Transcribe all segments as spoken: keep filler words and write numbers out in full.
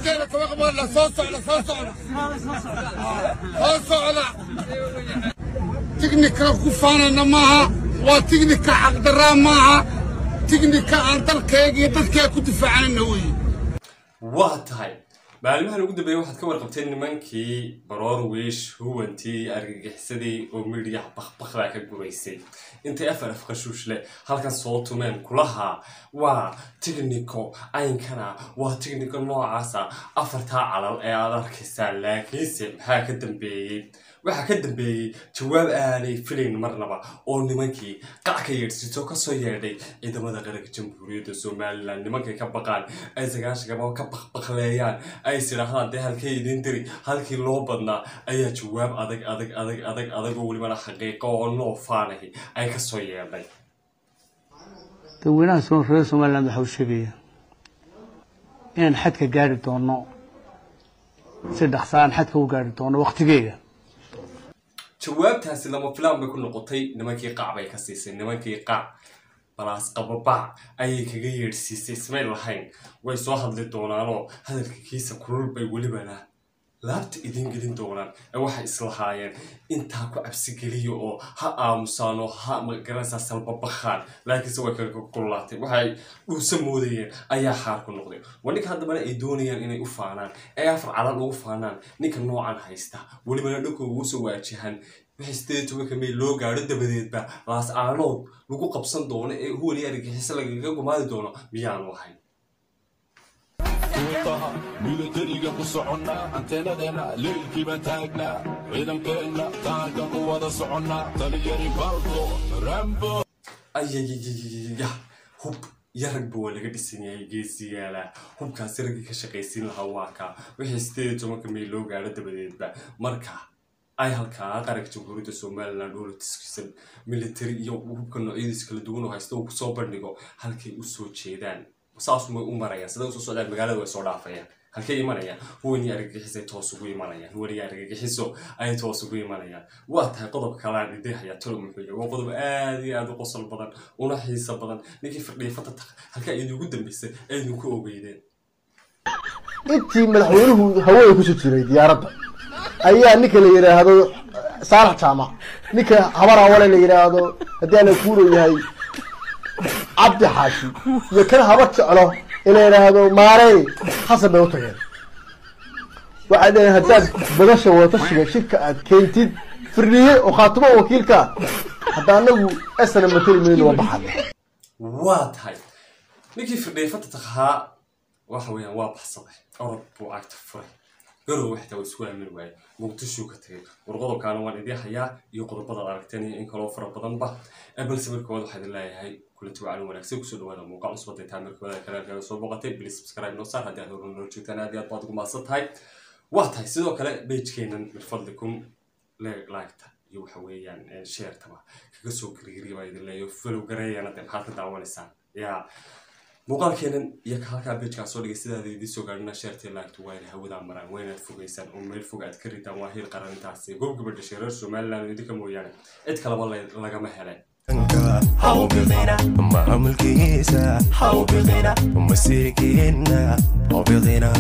كيف توقف ولا صوص على صوص على صوص على تكنيكا كفانا معها وتكنيكا حق درام معها تكنيكا عن dalkayga dadka ku difaacana way waa tahay maalmahan ugu dambeeyay waxaad ka warqabteen nimankii baroor wiish huwantii argagixisay oo media baqbaqda ka gureysay intay afar afqashuush leh halkan soo tumeen kulaha waa technical aynkana waa technical noocaasa afarta calal ee aad arkaysaa laakiinse maxaa ka dambeeyay waxa ka dambeeyay jawaab aanay filayn marnaba oo nimankii qac ka yeersito ka soo yeedhay ciidamada qaranka jamhuuriyadda Soomaaliland nimankii ka baqaan ay sagaashiga ka baqbaqleeyaan ay siraahdan de halkay idin diri halkii loo badnaa ayaa jawaab adag adag adag adag adag oo waliba xaqiiqo oo loo faanahay ay ka soo yeedhay dadweynaha Soomaaliland waxa uu sheegay in xadka gaari doono saddex saan xadka u gaari doono waqtigeeda jawaabtaasi lama filaan bay ku noqotay nimankii qac bay ka siisay nimankii qac balaas qababa ay kaga yeersiisay ismay lahayn way soo hadli doonaanoo hadalkiisa kulul bay waliba laabta idin gelin doonaan waxa islahaayeen inta ku cabsi geliyo oo ha aamusaano ha magarasa salba baxaan laakiin soo ka kululaatay waxay u samoodayeen ayaa xaar ku noqday waniga hadaba ay doonayaan inay u faanaan ay afar calal ugu faanaan ninka noocan haysta waliba dhulka ugu soo waajahan wixii sidoo tobanka May loo gaaro dabadeedba laas aanood lagu qabsan doono ee huwali argagixis laga gumaadi doono miyaan wahay militariga ku soconna anteenadeena leelkii baan taagnaa ciidankeena taanka u wada soconna taliyari balko rambo ayayayaya hub yarag buu laga dhisan yahay geesiyaala hubkaas ragga ka shaqaysiin lahaa waa ka wixii sidoo tobanka May loo gaaro dabadeedba marka ay halka qaranka jamhuuriyadda Soomaaliland oo tiskisan military iyo hubka noocyadiisa kala duwan oo haysto ku soo bandhigo halkay u soo jeedaan saas ma u maraya sida uu soo socdaa magaalada way soo dhaafayaan halkay imanaya huwani argagixisay toos ugu imanaya huwani argagixiso ay toos ugu imanaya waa tahay qodob kale aan idin haya tolo muxuu yahay qodob aad iyo aad u qosol badan una xiiso badan ninkii fadhiya fatata halka ay ugu dambeysay ay idinku ogeydeen intii madaxweynuhu hawada ku soo jiray diyaaradda ayaa ninka la yiraahdo Saalax Jaamac ninka habara wala la yiraahdo hadii la kuuro yahay عبد حاشي يكره هبط على إلى هذا ماري حسب ما يطير وعدين هداد بدش وتشجع شركة كينتد فرنية وخاطبه وكيل كا حتى أنه أسنى مثل من الوضحان وات هاي نيجي فرنية فتتخها وحويا واضح صبح أوروب وعكت فري قالوا وحده وسوى من وعي مقتشو كتير ورغضوا كانوا وان إدي حياة يقضوا بدل عرفتني إن كانوا فرق بدن به قبل سبب كود واحد الله هاي كل توعلم ونكسب كسر هذا موقع مصبت تعمل كذا كلام كذا صوب وقتي بلي سبسكرايب نوصل هذا هو النوتشو تنا ديال بعضكم مقصد هاي وقت هاي سيدو كلا بيج كينا من فضلكم لايك يو حويا يعني شير تبع كسر كريري ما يدل يفلو قرية أنا تبحث دعوان السان يا موقع كينا يكهاك بيج كاسوري سيدا دي سو قرنا شيرتي لايك توين هودا مران وين فوقيسان وميل فوق أذكري تمواهير قرن تاسي قوم قبل شيرر سومال لانو يديك مويانا اتكلم والله لقى مهلا حاو بغينا ما عمل كيسا حاو بغينا ومسير كينا حاو بغينا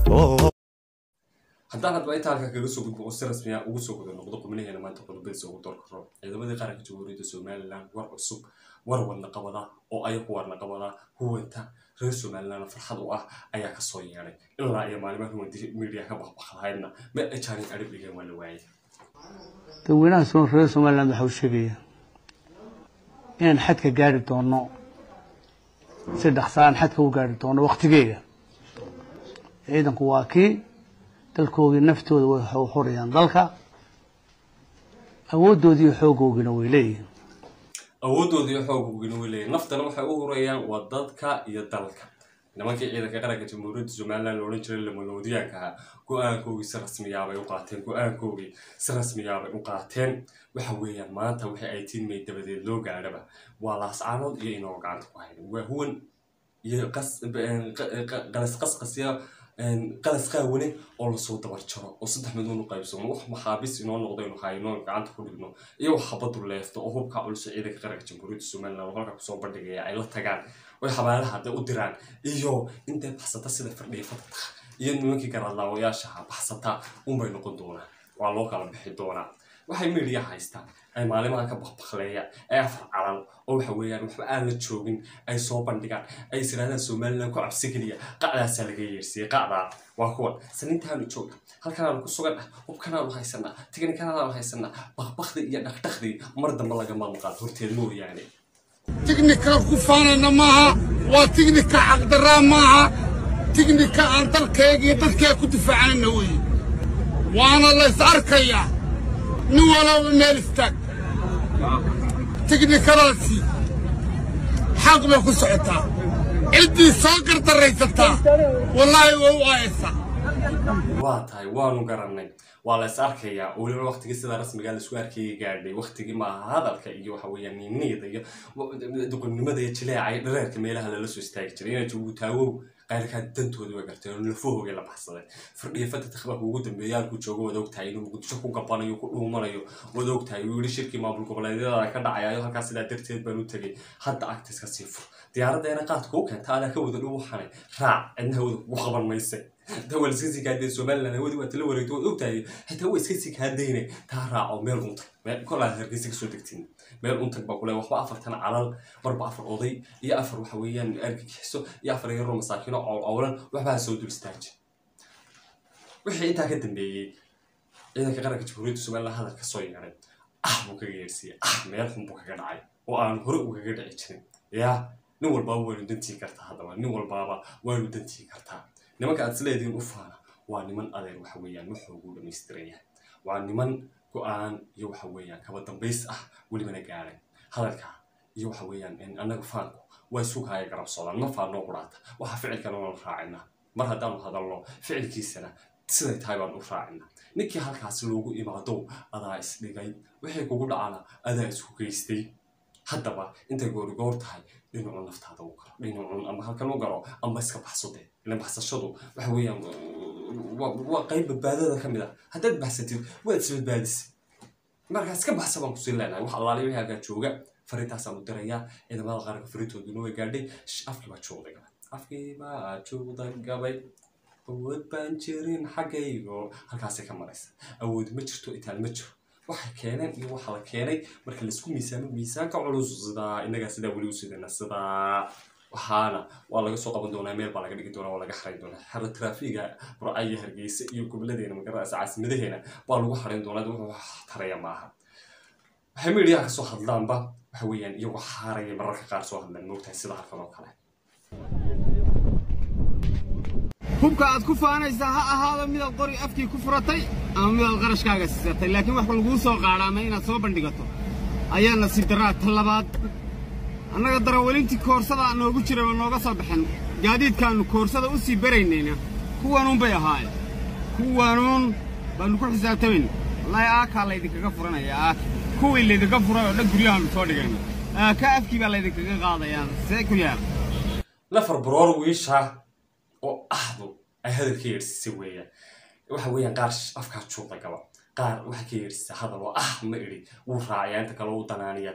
haddaan hadba inta halka kaga soo gudbo oo si rasmi ah ugu soo gudbo noqdo qubnaheena maanta qodobadiisa ugu door karo ciidamadii qaranka jamhuuriyadda Soomaaliland war cusub war wadna qabada oo ay ku warna qabada huwanta reer Soomaaliland farxad u ah ayaa ka soo yeeray ilaa iyo maalimaha huwanta media ka baqbaqayna ma ajaarin aribiga wala waayay dadweynaha Soomaaliland waxa uu sheegay in xadka gaari doono saddex saan xadka u gaari doono waqtigeeda ciidanku waa kii dalkooda naftooda way xoriyaan dalka awoodoodii xoogoogina way leeyihiin awoodoodii xoogoogina way leeyihiin naftana waxay u horayaan waa dadka iyo dalka nimankii ciidanka qaranka jamhuuriyadda Soomaaliland loo jiray lamaloodiyaanka go'aankoodii si rasmi ah bay u qaateen go'aankoodii si rasmi ah bay u qaateen waxa weeyaan maanta waxa ay tiin May dabadeed loo gaaraba waa laas caanood iyo inoo gacanta ku hayeen waa huwan iyo qas qalas qas qasiya qalas qaawani oo la soo dabar jaro oo saddex midoon u qaybsamo wax maxaabis inoo noqday inuu hayno gacanta ku dhigno iyo xabad u leefto oo hubka culus ciidanka qaranka jamhuuriyadda Soomaaliland oo halka ku soo bandhigay ay la tagaan way xabaalaha u diraan iyo inta baxsata sida fardhiyo fatata iyo nimankii garaadlaawayaasha baxsataa unbay noqon doonaa waa loo kala bixi doonaa waxay media haystaan ay maalimaha ka baqbaqleeya ay afar calan oo waxa weeyaan waxba aan la joogin ay soo bandhigaan ay isiraadaan Soomaaliland ku cabsi geliya qacdaas laga yeersay qacda waa kuwan sanintaan jooga halkan aan ku sugan hubkan aan haysanaa tignikan aan haysanaa baqbaqdi iyo dhaqdhaqdi mar dambe laga maqal horteed mooyaane tignika ku faanana maaha waa tignika caqdara maaha tignika aan dalkeega dadka ku difaacana weey waana la is arkayaa nin walba meel istaag tignikadaasi xaq bay ku socotaa ciddii soo gardaraysataa wallaahi waa u aayaysaa waa tahay waanu garanay waa la is arkayaa weliba waqtigii sida rasmiga la isku arkayay gaadhay waqtigii ma hadalka iyo waxa weeyaan niinida iyo duqnimada iyo jileecay dhareerka meelaha la soo istaagi jiray inay ugu taago qayrka dantooda way gartay oo lafooga la baxsaday fardhiye fadada xabka ugu dambeeyay ku joogo wada ogtahay inuu gudasho ku gabanayo ku dhuumanayo wada ogtahay wiil shirkii maamul goboleedyada ka dhacayo halkaas sida darteed baan u tagay hadda agtiis ka sii fur diyaaraddeena qaadku u keenta ala ka wada dhuu xanay raac inna wada ku qaban mayse dawal iska sii kaadeen Soomaaliland wadi waa tala wareegto ogtahay xitaa way iska sii kaadeen taa raaco meel unta meel kala hargeysa ka soo degtiin meel unta ba kule waxba afartan calal marba afar oday iyo afar waxa weeyaan arkixiso iyo afar yaro masaakiino oo awlan waxba soo dul istaaj wixii inta ka dambeeyay ciidanka qaranka Jamhuuriyadda Soomaaliland hadalka soo yeeray ah buu ka yeersiyay ah meel xun buu kaga dhacay oo aan hore uga dhici jirin yaa nin walba waa dantii kartaa hadaba nin walba waa dantii kartaa nimanka aad sleedin u faana waa niman adeer waxa weeyaan wuxuu ugu dhameystiraya waa niman go'aan iyo waxa weeyaan kaba dambeys ah wali mana gaaray hadalka iyo waxa weeyaan in anaga faanku way suuqay garab socdaan ma faano quraata waxa ficilkan oo raacina mar haddaan hadalno ficilkiisana sida tahay baan u raacina ninkii halkaas loogu imaado adaa is dhigay wixii kugu dhacana adaa isku geystay haddaba inta goor goor tahay dhinaca naftaada u karo dhinaca ama halkan u garo ama iska baxsade la baxsashadu waxa weeyaan waa qayb badbaadada kamid ah haddaad baxsatid waad is badbaadisay markaas ka baxsaban ku sii leenahay wax allaaliyo waxa jooga fariintaas aan u dirayaa ciidamada qaranka fariintoodu way gaadhay afkii baa joogday afkii baa joogday gabay awood baan jirin xagaygo halkaas ka maraysa awood ma jirto itaal ma jiro waxa keenay iyo waxa la keenay marka la isku miisaamo miisaanka culus sida inaga sida wali u sidana sida waxaana waa laga soo qaban doonaa meel baa laga dhigi doonaa waa laga xareyn doonaa xarun traafiga burcay Hargeysa iyo gobolladeena magaalada caasimadahena baa lagu xareyn doonaa wax taraya maaha waxay media ka soo hadlaanba waxa weeyaan iyagu xaaraya mararka qaar soo hadlaan moogtahay sida halkan oo kale hubka aad ku faanaysaa ha ahaado mid qori afkii ku furatay ama mid qarashkaaga siisatay laakiin wax lagu soo qaadhaamay inaad soo bandhigato ayaa nasiib daraa talabaad annaga darawalintii koorsada noogu jiray oo nooga soo baxan gaadiidkaanu koorsada u sii baraynayna kuwanuun bay ahaayeen kuwanuun baanu ku xisaabtamin wallahi aakaa laydinkaga furanaya aak kuwii laydinka furay oo dhan guryahaanu soo dhigayna aaka afkii baa laydinkaga qaadayaa see ku yaal lafar baroor wiisha oo ahdo ay hadalka yeersisay weeyaan waxa weeyaan qaar afka joogta gaba qaar waxa ka yeersisay hadal oo ah ma iri uu raacay inta kale uu danaaniya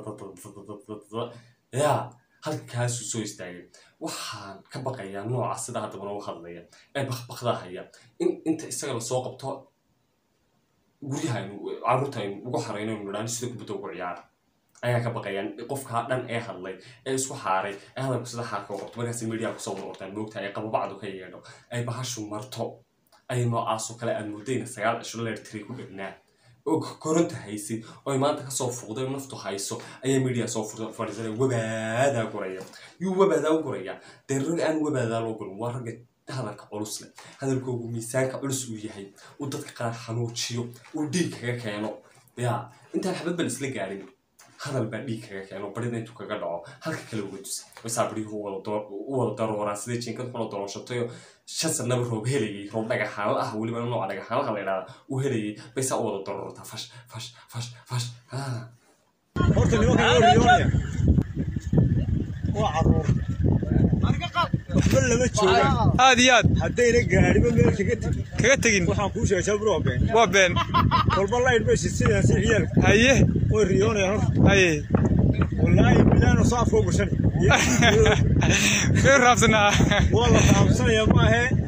ya halkaas soo istaagay waxaan ka baqayaa nooca sida hadda uu hadlaya ay baqbaqdahaya in inta isaga la soo qabto guryahan caruurta ugu xareyno nuraan sida ku badoo ciyaar ayaa ka baqayaan qofka dhan ee hadlay ee isku xaaray ee hadalku sida xaarka oo qabto markaas media ku soo wartaan moogta ay qabo bacdu ka yeedho ay bahashu marto ay noocaas oo kale aan moodayna sagaal cisho leer tiri ku dhignaa oo koronta haysi oo maanta ka soo fuuqday naftu hayso ayaa media soo fadhiisay wabaada guraya yu wabaada guraya deerig aan wabaada loo gurin waa rag hadalka culus leh hadalkoogu miisaanka culus uu yahay uu dadka qaar xanuujiyo uu dhiig kaga keeno ya inta xabad bal isla gaarin hadal baa dhiig kaga keeno barida intuu kaga dhaco halka kale uga tusay wasaabri uu wada door uu wada daroora sida jinkad xun doorashatay shan sano roob helayay roob dhagaxaan ah waliba nooc dhagaxaan la yiraahdo uu helayay baysa uu wada daroorta fash fash fash fash ha horta nimanka yooriyoonaya waa caruur marka qal waxba lama joogo aad iyo aad hadayna gaariba meel kaga tagin kaga tagin waxaan ku sheegay bro been waa been walba la idbay sidaas ciyaal haye oo riyoonaya haye wallahi bilaano saafo gushan غير رابطنا والله رابطنا يا ما هي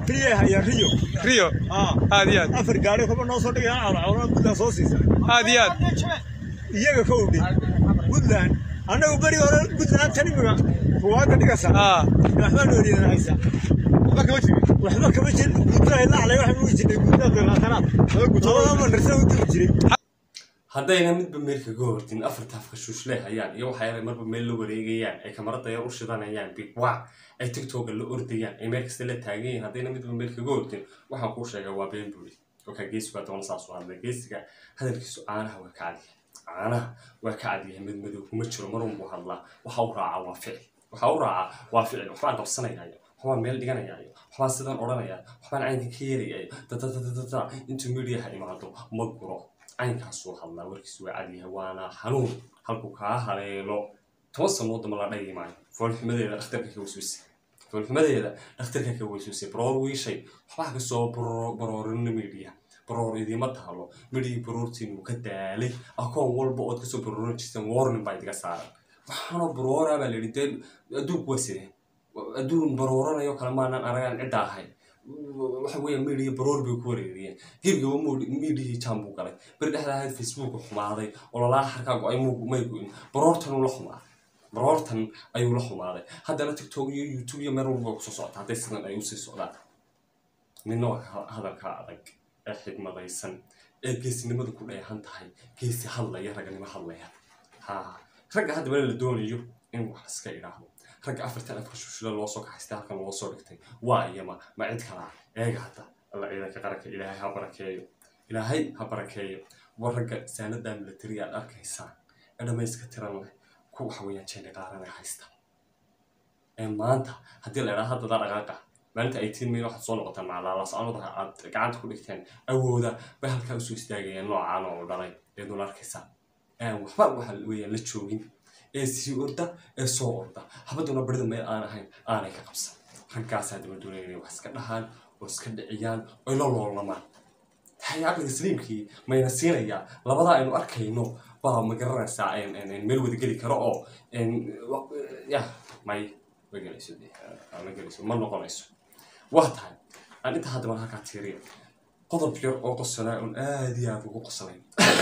ريا يا ريو ريو اه هاديات افر غاري كما نو سو دغيا على عونا بدا سو سيسا هاديات iyaga ka udhi Puntland anagu bari hore Puntland tani ma waa ka dhigaysa ah waxba loo ridanaysa waxba kama jirin waxba kama jirin Puntland la xalay waxa uu jiray Puntland la tanaad oo gudooda ma nirsa u jiray haddayna midba meelka ka hortin afarta afka shuushleh ayaan iyo waxa ay marba meel la wareegayaan ay kamarada yar u shidanayaan big waa ay TikTok la ordayaan ay meel kasta la taagayeen haddayna midba meelka ka hortin waxa ku sheegay waa been buuri oo ka geesku doon saas oo hadla geesiga hadalkiisu aanaha waa ka cadi aanaha waa ka cadi mid madow kuma jiro mar uu hadlaa waxa uu raaca waa ficil waxa uu raaca waa ficil waxa aan qabsanayaa waxa meel dhiganayaa waxa sidan oranayaa waxa aan ka yeerayaa dadada intuu media ha imaado ma guro aynkaas oo hadla warkiisu waa cadi waana xanuun halku ka haleelo toosan wadama la dhayimay foolxumadeeda dhakhtarka ka wasuusay foolxumadeeda dhakhtarka ka wasuusay baroor wiishay waxa ka soo baroorin media baroor idima taalo media baroortiin uu ka daalay akoon walba oo ka soo baroorin jirtan warning bay diga saaran waxaana baroora baa la yidhi aduun wasire aduun barooranayo kala maanan aragaan cid ahay waxa weeye media baroor bay ku wareeriyeen gebiga waa media jambu galay bar dhexda Facebook xumaaday oo la xarka go'ay may go'in baroortan uu la xumaaday baroortan ayuu la xumaaday haddana TikTok iyo YouTube iyo meel walba ku soo socota haday sidan ay u sii socdaan ninoo hadalka adag ee xigmadaysan ee geesinimada ku dheehan tahay geesi hadlaya raganimo hadlaya ha rag hadda la doonayo in wax iska ilaahdo rag afartan afar shushla loo soo kaxaystay halkan loo soo dhigtay waa iyama ma cid kala eega hada alla ciidanka qaranka ilaahay ha barakeeyo ilaahay ha barakeeyo waragga saanada military aad arkaysaa dhamayska tiran leh ku wax weeyaan jeena qaaranay haysta ee maanta hadii la yiraahdo dad dhaqaaqa maalinta eighteen May waxa soo noqota macalaala saanada aad gacanta ku dhigteen awooda bay halka u soo istaagayeen noocaan oo dhalay ee dul arkaysaa ee waxba waxa weeyaan la joogin ee si orda ee soo orda habaduna barida meel aan ahayn aanay ka qabsan raggaas hadda ma doonayeen wax iska dhahaan oo iska dhiciyaan oo la loolamaan hay'adda islaamkii mayna siinaya labada aynu arkayno baa ma garanaysaa in meel wada geli karo oo ya may wagalayso ama galayso ma noqonayso waxtaan aan inta hadda ma halka tiiriyo qodob yar oo qosnaa oo aad iyo aad ugu qoslay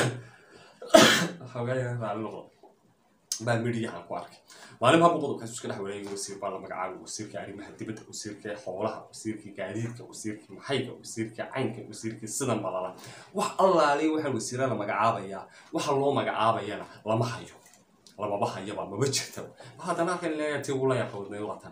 xogaya raalo baa media ku arkay maalin ma boqdo ka iska dhaxwareeyay wasiir baa la magacaabay wasiirka arrimaha dibadda wasiirka xoolaha wasiirka gaadiidka wasiirka maxayga wasiirka caynka wasiirka sidan balala wax allaali waxa wasiirada la magacaabaya waxa loo magacaabayana lama hayo lama bahayo ba ma jirto hadana kan leeyahay tii uu la yaqoonay watan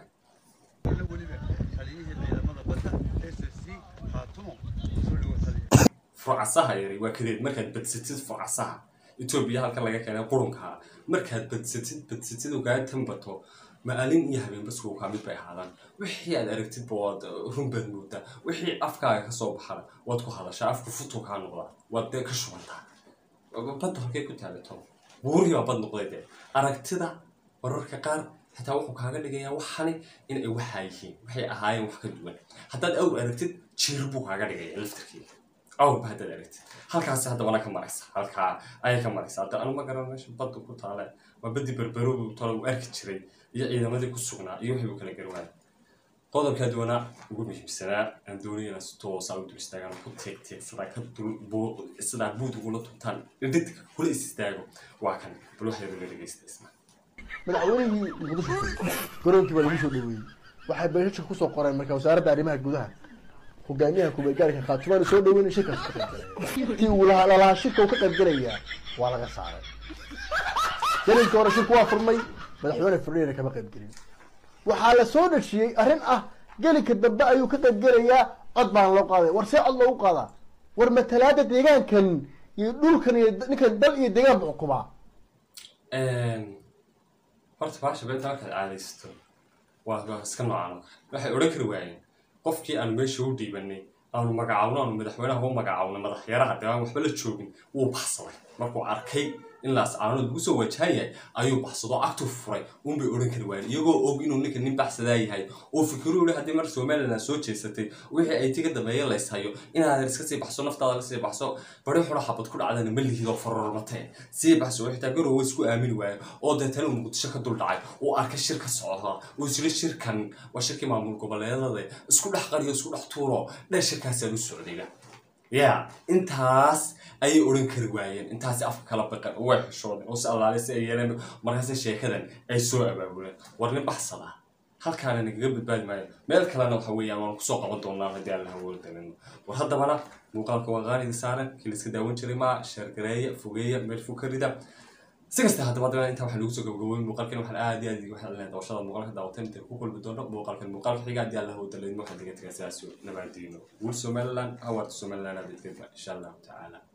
فرعسها يري وكذا مركز بتستد فرعسها إثيوبيا هالك لقى كنا قرنها مركز بتستد بتستد وقاعد تنبطه ما قالين يهبين بس هو كامل بيحالان وحي على ركتب بود هم بنودا وحي أفكار كصوب حلا واتكو هذا شاف كفتو كانوا ولا وده كشوانتا بدو هكي كنت على توم وريا بدو قليدة أركتدا ورك قار حتى وحو كاغا دغيا waxani in ay waxayeen waxay ahaayeen wax ka duwan haddii aad aragtid jirbu kaaga dhigay laftirkii aw bahada aragtid halkaas hadda wala ka maraysa halka ay ka maraysa hadda anu ma garanayso bad ku taale ma badi berbero uu talo u arki jiray iyo ciidamadii ku sugnaa iyo wixii kala garwaan qodobka doona ugu muhiimsanaa aan doonayna si toos ah u dul istaagaan ku teegtay sida ka dul sida buud ugu la tuntaan dhididka kula istaago waa kan bal waxay la dhageystaa madaxweynihii muqdisho garoonkii baa lagu soo dhaweeyey waxay beesha ku soo qoreen marka wasaaradda arrimaha gudaha hogaamiyaha kubeegaarka khaatumaan soo dhaweyn shirkaas ka qaybgalay tii uu lahaa lahaa shirka uu ka qaybgalaya waa laga saaray jalinka hore shirku waa furmay madaxweyne furniina kama qaybgelin waxaa la soo dhashiyey arrin ah gelinka dambe ayuu ka qaybgalayaa cod baan loo qaaday war see cod loogu qaadaa war matalaada deegaankan iyo dhulkan iyo ninkan dal iyo deegaan buu xukumaa horta baasha beenta markaad caadaysto waa iska noocaan waxay odhan kari waayeen qofkii aan meesha u dhiibanay aanu magacaawno aanu madaxweynaha u magacaawno madaxyaraha dee aan waxba la joogin wuu baxsaday markuu arkay in laas caanood lagu soo wajahayay ayuu baxsado actu furay uun bay oran kari waayeen iyagoo og inuu ninka nin baxsadaa yahay oo fikiru leh haddii mar Soomaaliland soo jeesatay wixii ay tiga dambeeyay la ishayo inaad iska sii baxso naftaada la sii baxso bari xura xabad ku dhacdana ma lihido farormatay sii baxso wixii taagaro way isku aamin waayo oo deetana muqdisho ka dul dhacay oo arka shirka socda oo isla shirkan waa shirkii maamul goboleedada isku dhax qariyo isku dhax tuuro dhashirkaas ay u socdayba ya intaas ay oran kari waayeen intaas afka kala baqan oo way xishoodeen oo salaalay ay yeeleen markaas sheekadan ay soo abaabuleen warna baxsada halkaan anaga badbaadi maayo meel kalena waxa weeyaan waan ku soo qaban doonaa hadii Allah wuu dareemo war haddaba muuqaalka waa qaanid saaran kiliska daawan jiray ma shargareeya fogeeya meel fukarida سكست هذا بعد ما أنت واحد يوسف جوجل مقال كنا واحد عادي عادي واحد اللي هذا وشغل مقال هذا وتم تكوكل بدون مقال كان مقال في قاعد يلا هو تلين واحد يجي تكساسيو نبعدينه والسومالان أو السومالان هذا إن شاء الله تعالى